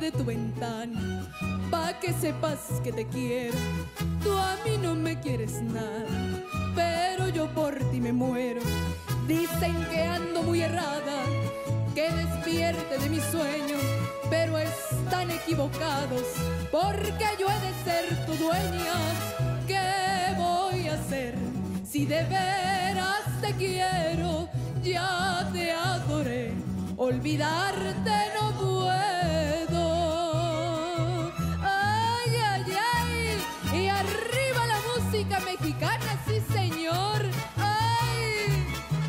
de tu ventana, pa' que sepas que te quiero. Tú a mí no me quieres nada, pero yo por ti me muero. Dicen que ando muy errada, que despierte de mi sueño, pero están equivocados, porque yo he de ser tu dueña. ¿Qué voy a hacer si de veras te quiero? Ya te adoré, olvidarte no puedo. Ay, ay, ay, y arriba la música mexicana, sí señor. Ay.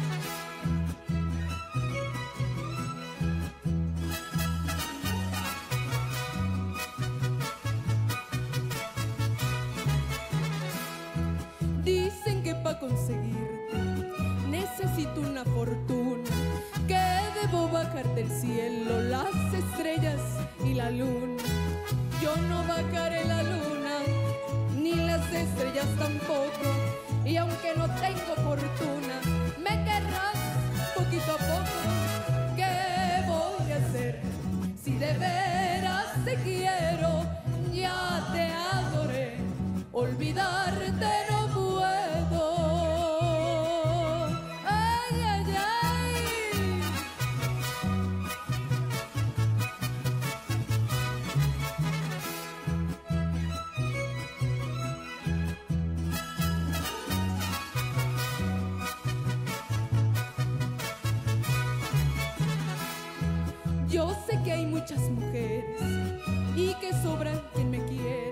Dicen que pa' conseguirte necesito una fortuna, que debo bajar del cielo las estrellas y la luna. Yo no bajaré la luna, ni las estrellas tampoco, y aunque no tengo fortuna, me querrás poquito a poco. ¿Qué voy a hacer si de veras te quiero? Ya te adoré, olvidarte no puedo. Ay, ay, ay. Yo sé que hay muchas mujeres y que sobran quien me quiere,